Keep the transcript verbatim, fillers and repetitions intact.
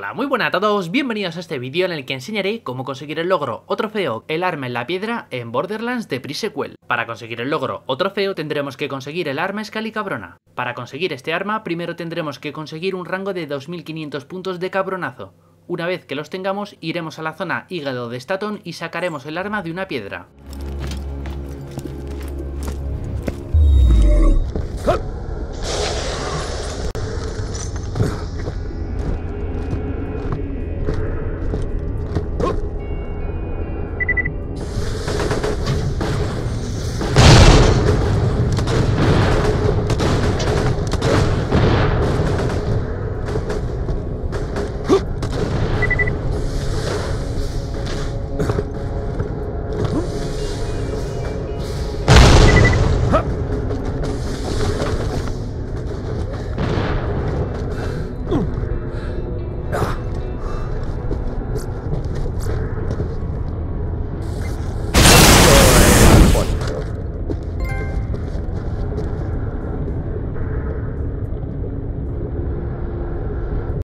Hola, muy buenas a todos, bienvenidos a este vídeo en el que enseñaré cómo conseguir el logro o trofeo El arma en la piedra en Borderlands de Pre-Sequel. Para conseguir el logro o trofeo tendremos que conseguir el arma Excalicabrona. Para conseguir este arma primero tendremos que conseguir un rango de dos mil quinientos puntos de cabronazo. Una vez que los tengamos iremos a la zona hígado de Staton y sacaremos el arma de una piedra.